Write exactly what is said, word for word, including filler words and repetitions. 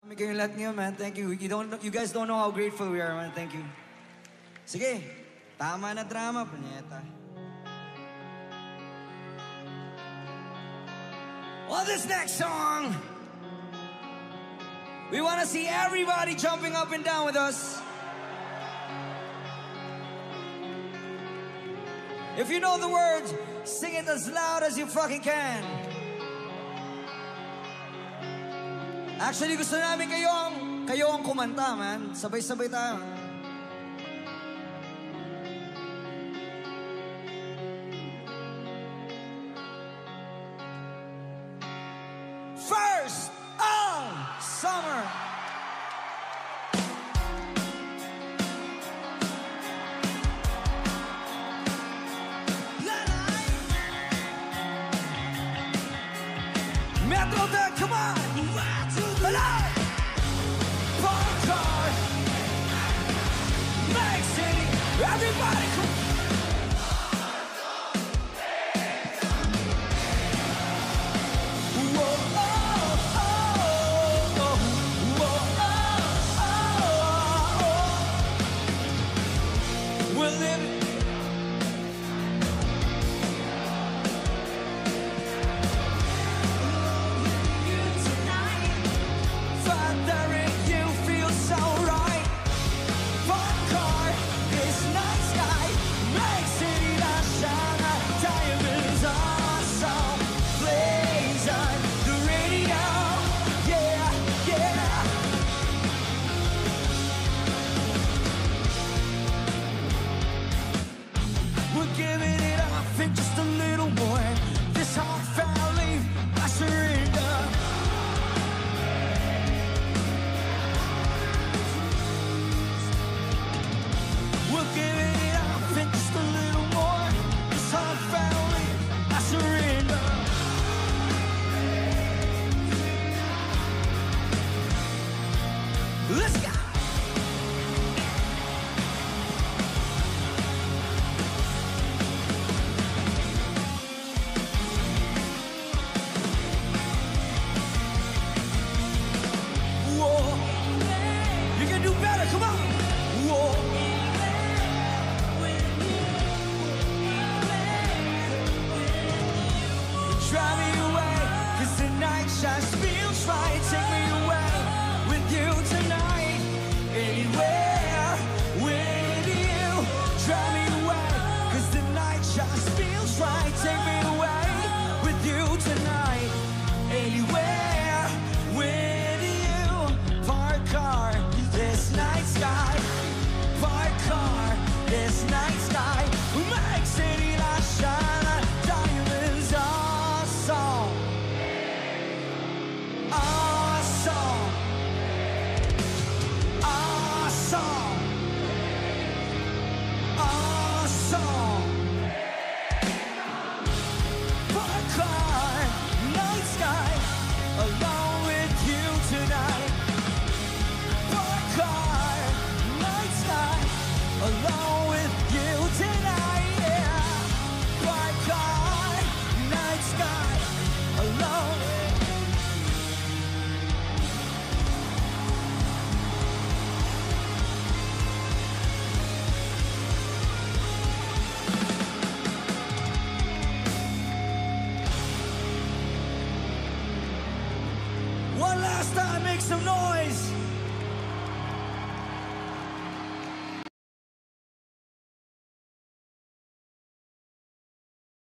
Kayong lahat ngayon, man. Thank you. You don't, you guys don't know how grateful we are, man. Thank you. Sige, tama na drama, punyeta. On this next song, we want to see everybody jumping up and down with us. If you know the words, sing it as loud as you fucking can. Actually, gusto namin kayong, kayo ang kumanta, man. Sabay-sabay tayo. First of summer. Metro Deck, come on! Alive! Park car, Mag City, everybody come. Whoa, oh, oh, oh, whoa, oh, oh, oh. We're living. One last time, make some noise.